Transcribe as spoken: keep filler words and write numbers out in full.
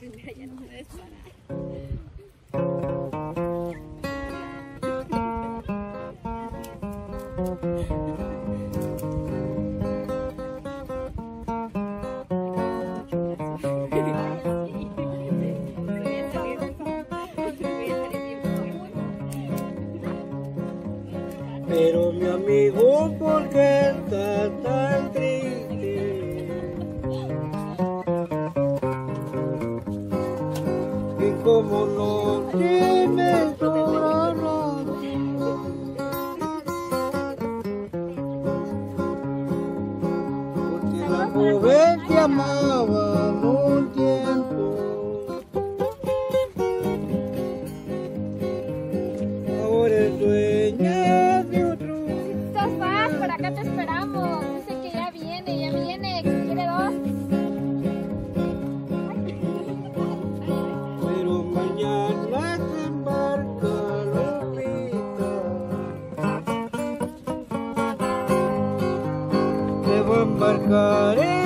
primera ya no puedes parar. Pero mi amigo, ¿por qué está tan triste? Y como no tiene sobra nada, porque la joven te amaba en un tiempo, ahora es dueña de otro. Sofá, por acá te esperamos. Dice que ya viene, ya viene, que quiere dos. Pero mañana se embarca Lupita, se va a embarcar